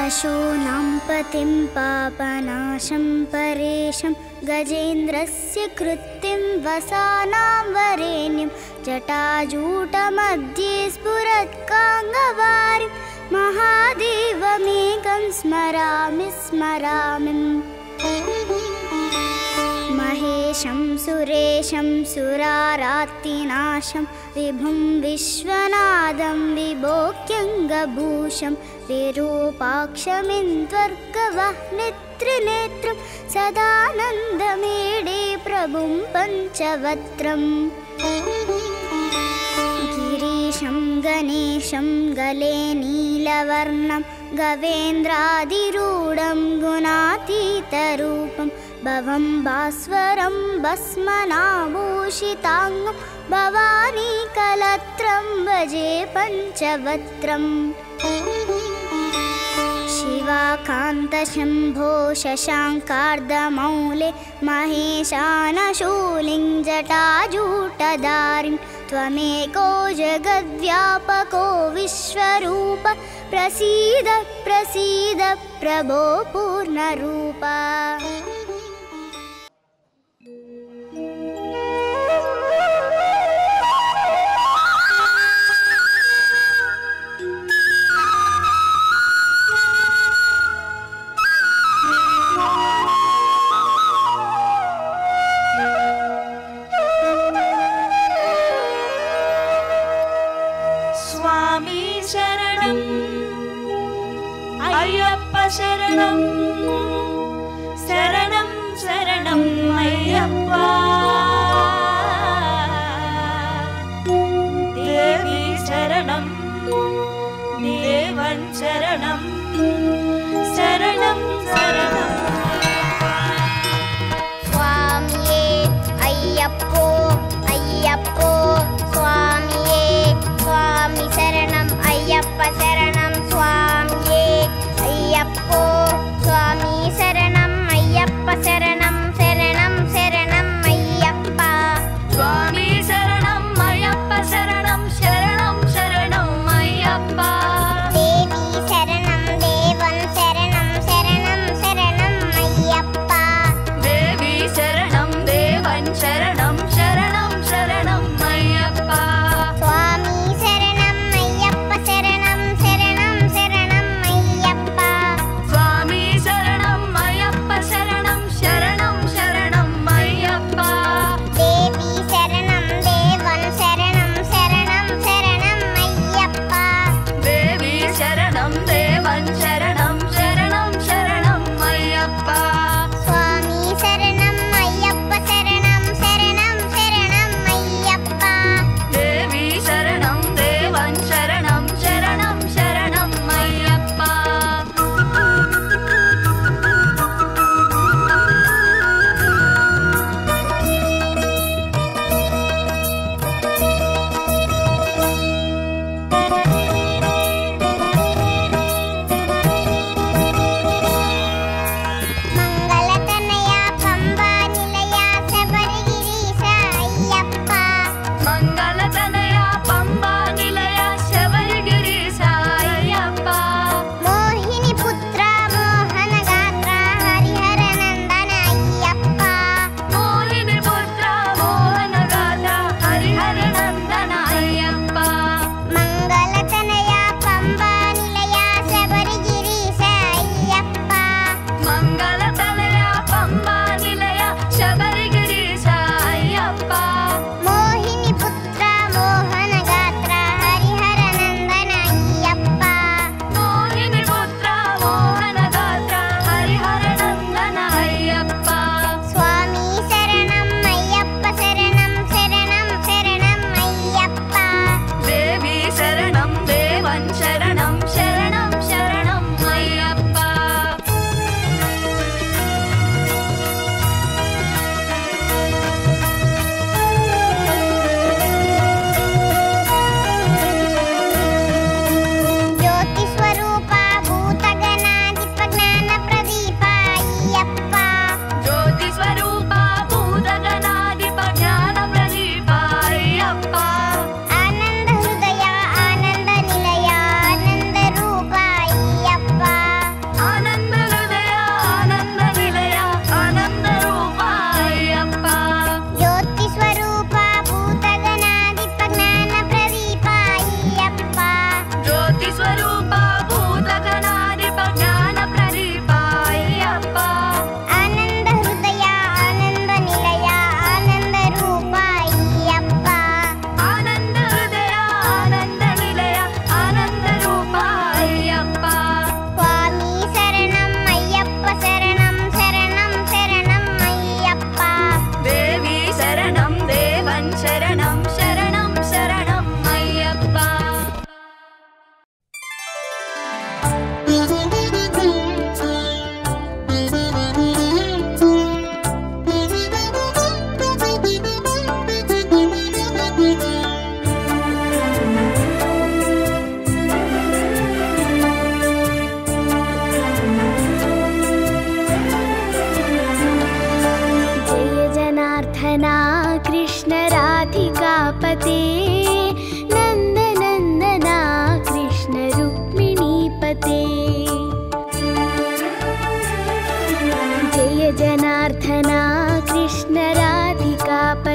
पशूनां पतिं पापनाशं परेशं गजेन्द्रस्य कृत्तिं वसानां वरेण्यं जटाजूटमध्ये स्फुरत्काङ्गवारिं महादेवमेकं स्मरामि स्मरामि महेशं सुरेशं सुरारात्तिनाशं विभुं विश्वनाथं विभोग्यङ्गभूषं विरूपाक्षमिन्द्वर्गवह्नित्रिनेत्रं सदानन्दमीडे प्रभुं पञ्चवक्त्रम् गिरीशं गणेशं गले नीलवर्णं गवेन्द्रादिरूढं गुणातीतरूपं भवं भास्वरं भस्मनाभूषिताङ्गं भवानीकलत्रं भजे पञ्चवक्त्रम् शिवाकान्तशम्भो शशाङ्कार्धमौले महेशानशूलिं जटाजूटधारिं त्वमेको जगद्व्यापको विश्वरूप प्रसीद प्रसीद प्रभो पूर्णरूप। शरणं शरणं शरणं अय्यप्पा देवी शरणं देवं शरणं शरणं शरणं स्वामिये अय्यप्पो अय्यप्पो स्वामिये स्वामी शरणं अय्यप्प शरणं स्वामिये अय्यप्पो स्वामी शरणं अय्यप्प शरणं शरणं शरणं अय्यप्प स्वामी शरणं अय्यप्प शरणं शरणं शरणं अय्यप्प देवी शरणं देवं शरणं शरणं शरणं अय्यप्प देवी शरणं देवं शरणं शरणं शरणं अय्यप्प स्वामी शरणं अय्यप्प शरणं शरणं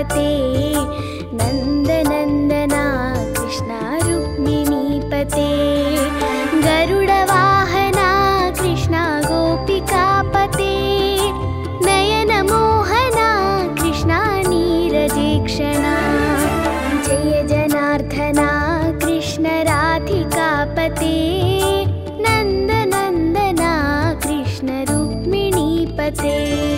गोपिकापते नन्दनन्दना कृष्णा रुक्मिणीपते गरुडवाहना कृष्णा गोपिकापते नयनमोहना कृष्णा नीरजेक्षणा जय जनार्दना कृष्ण राधिकापते नन्दनन्दना कृष्ण रुक्मिणीपते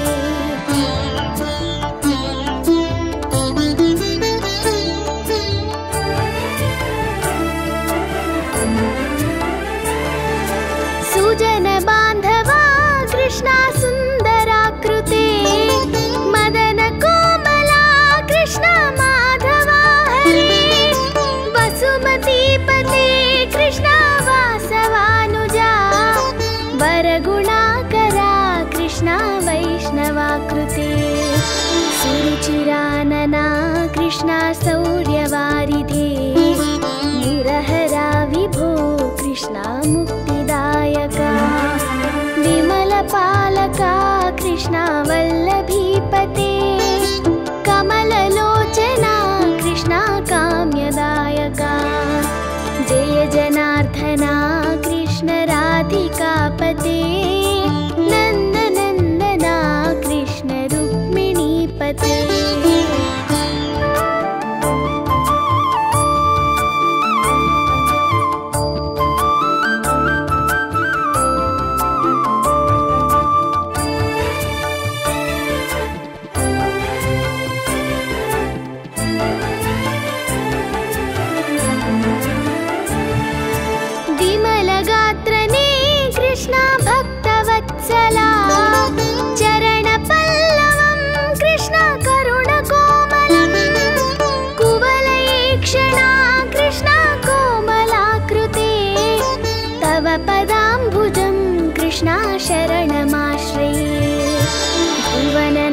सुजन बान्धवा कृष्णा सुन्दराकृते मदन कोमला कृष्णा माधवा हरे वसुमतीपते कृष्णा वासवानुजा वरगुणाकरा कृष्णा वैष्णवाकृते सुरुचिरानना कृष्णा शौर्यवारिधे मुरहरा विभो कृष्णा मुक्तिदायका विमलपालका कृष्णा वल्लभीपते कमललोचना कृष्णा काम्यदायका जय जनार्दना कृष्ण राधिकापते नन्दनन्दना कृष्ण रुक्मिणीपते विमलगात्रने कृष्णा भक्तवत्सला चरणपल्लवं कृष्णा करुणकोमलं कुवलयेक्षणा कृष्णा कोमलाकृते तव पदाम्बुजं कृष्णा शरणमाश्रये भुवन